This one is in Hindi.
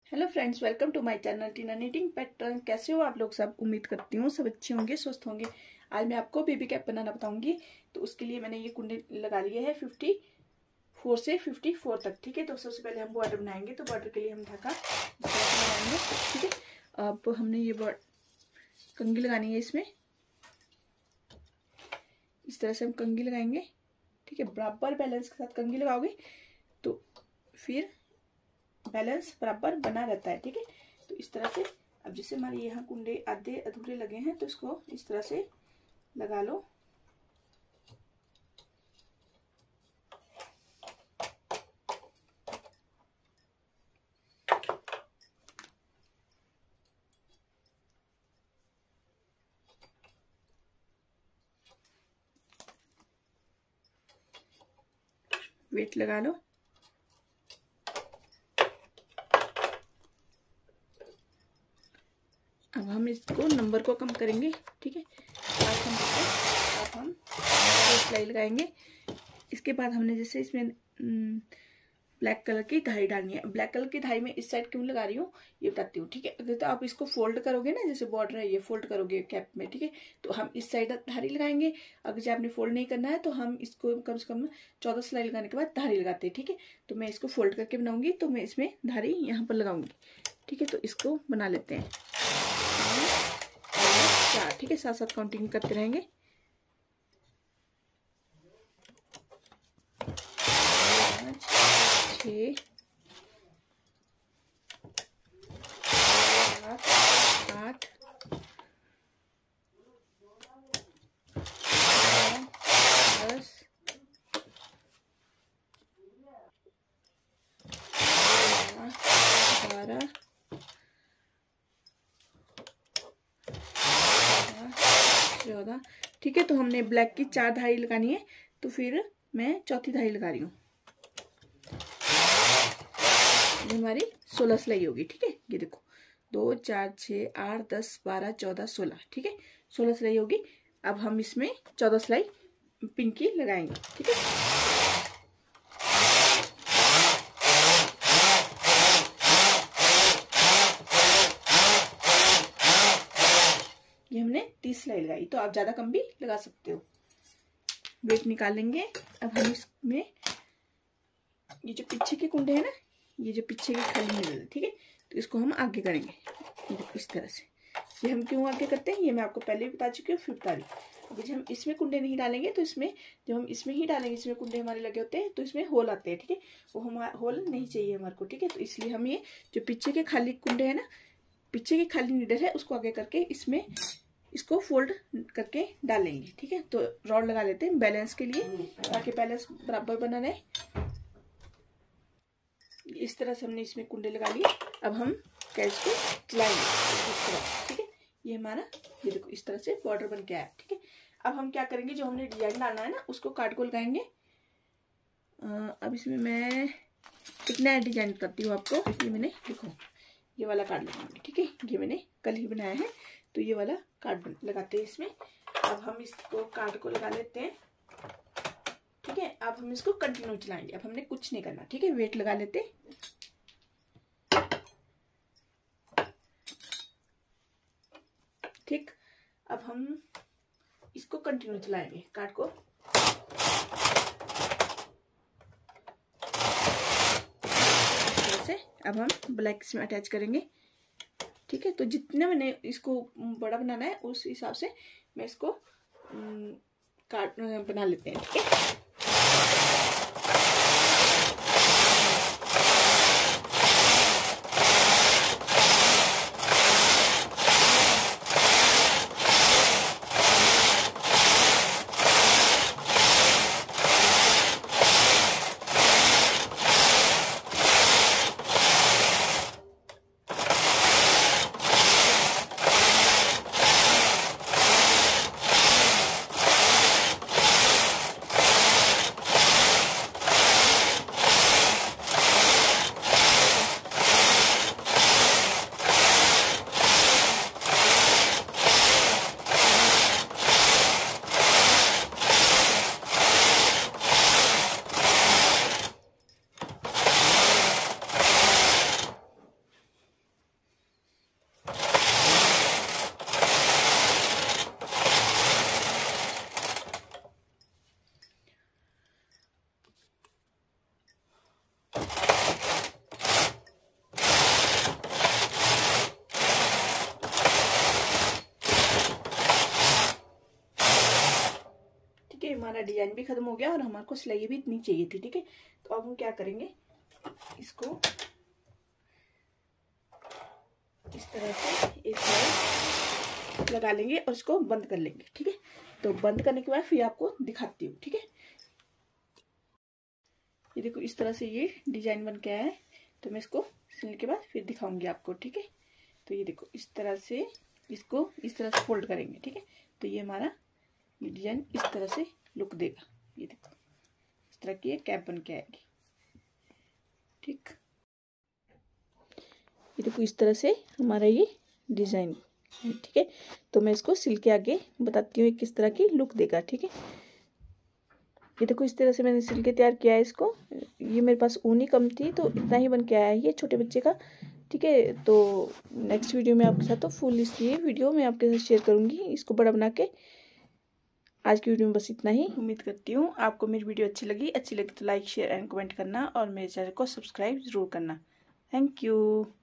Hello friends, welcome to my channel Tina knitting pattern. कैसे हो आप लोग सब? उम्मीद करती हूँ सब अच्छे होंगे, स्वस्थ होंगे। आज मैं आपको बेबी कैप बनाना बताऊंगी। तो उसके लिए मैंने ये कुंडे लगा लिए हैं 54 से 54 तक। ठीक है, तो सबसे पहले हम बॉर्डर बनाएंगे। तो बॉर्डर के लिए हम धागा बनाएंगे। ठीक है, अब हमने ये कंघी लगानी है इसमें। इस तरह से हम कंघी लगाएंगे। ठीक है, बराबर बैलेंस के साथ कंघी लगाओगे तो फिर बैलेंस बराबर बना रहता है। ठीक है, तो इस तरह से अब जैसे हमारे यहाँ कुंडे आधे अधूरे लगे हैं तो इसको इस तरह से लगा लो। वेट लगा लो। अब हम इसको नंबर को कम करेंगे। ठीक है, अब हम सिलाई लगाएंगे। इसके बाद हमने जैसे इसमें ब्लैक कलर की धारी डालनी है। ब्लैक कलर की धारी में इस साइड क्यों लगा रही हूँ ये बताती हूँ। ठीक है, अगर तो आप इसको फोल्ड करोगे ना, जैसे बॉर्डर है ये फोल्ड करोगे कैप में। ठीक है, तो हम इस साइड धारी लगाएंगे। अगर जब आपने फोल्ड नहीं करना है तो हम इसको कम से कम 14 सिलाई लगाने के बाद धारी लगाते हैं। ठीक है, तो मैं इसको फोल्ड करके बनाऊंगी तो मैं इसमें धारी यहाँ पर लगाऊंगी। ठीक है, तो इसको बना लेते हैं 4। ठीक है, साथ साथ काउंटिंग करते रहेंगे। 5 6 7 8 10 12 14। ठीक है, तो हमने ब्लैक की 4 धारी लगानी है तो फिर मैं चौथी धारी लगा रही हूँ। ये हमारी 16 सिलाई होगी। ठीक है, ये देखो 2 4 6 8 10 12 14 16। ठीक है, 16 सिलाई होगी। अब हम इसमें 14 सिलाई पिन की लगाएंगे। ठीक है, ये हमने 30 सिलाई लगाई। तो आप ज्यादा कम भी लगा सकते हो। वेट निकालेंगे। अब हम इसमें ये जो पीछे के कुंडे हैं ना, ये जो पीछे के खाली मिल रहे, ठीक है, तो इसको हम आगे करेंगे। ये देखो इस तरह से। ये हम क्यों आगे करते हैं ये मैं आपको पहले भी बता चुकी हूँ, फिर बता रही हूँ। अभी जब हम इसमें कुंडे नहीं डालेंगे तो इसमें जब हम इसमें ही डालेंगे, इसमें कुंडे हमारे लगे होते हैं तो इसमें होल आते हैं। ठीक है, वो हमारा होल नहीं चाहिए हमारे को। ठीक है, तो इसलिए हम ये जो पीछे के खाली कुंडे है ना, पीछे की खाली नीडल है उसको आगे करके इसमें इसको फोल्ड करके डालेंगे। ठीक है, तो रॉड लगा लेते हैं बैलेंस के लिए, ताकि बैलेंस बराबर बना रहे। इस तरह से हमने इसमें कुंडे लगा लिए। अब हम कैच को चलाएंगे इस तरह। ठीक है, ये हमारा ये देखो इस तरह से बॉर्डर बन के आया। ठीक है, अब हम क्या करेंगे, जो हमने डिजाइन डालना है ना उसको काट को लगाएंगे। अब इसमें मैं एक नया डिजाइन करती हूँ आपको। ये मैंने देखो ये वाला कार्ड लगाऊंगी। ठीक है, ये मैंने कल ही बनाया है तो ये वाला कार्ड लगाते हैं इसमें। अब हम इसको कार्ड को लगा लेते हैं। ठीक है, अब हम इसको कंटिन्यू चलाएंगे। अब हमने कुछ नहीं करना। ठीक है, वेट लगा लेते। ठीक, अब हम इसको कंटिन्यू चलाएंगे कार्ड को। जैसे अब हम ब्लैक इसमें अटैच करेंगे। ठीक है, तो जितना मैंने इसको बड़ा बनाना है उस हिसाब से मैं इसको कार्ड बना लेते हैं। ठीक है, हमारा डिजाइन भी खत्म हो गया और हमारे को सिलाई भी इतनी चाहिए थी। ठीक है, तो अब हम क्या करेंगे, इसको इस तरह से एक साइड लगा लेंगे और इसको बंद कर लेंगे। ठीक है, तो बंद करने के बाद फिर आपको दिखाती हूँ। ठीक है, ये देखो इस तरह से ये डिजाइन बन के आया है। तो मैं इसको सिलने के बाद फिर दिखाऊंगी आपको। ठीक है, तो ये देखो इस तरह से इसको इस तरह से फोल्ड करेंगे। ठीक है, तो ये हमारा ये डिजाइन इस तरह से लुक देगा। ये देखो इस तरह की कैप बन के आएगी। ठीक, ये देखो इस तरह से हमारा ये डिजाइन है। ठीक है, तो मैं इसको सिल के आगे बताती हूँ किस तरह की लुक देगा। ठीक है, ये देखो इस तरह से मैंने सिल के तैयार किया है इसको। ये मेरे पास ऊन ही कम थी तो इतना ही बन के आया है ये छोटे बच्चे का। ठीक है, तो नेक्स्ट वीडियो में आपके साथ तो फुल इसलिए वीडियो मैं आपके साथ शेयर करूँगी इसको बड़ा बना के। आज की वीडियो में बस इतना ही। उम्मीद करती हूँ आपको मेरी वीडियो अच्छी लगी तो लाइक शेयर एंड कमेंट करना और मेरे चैनल को सब्सक्राइब जरूर करना। Thank you.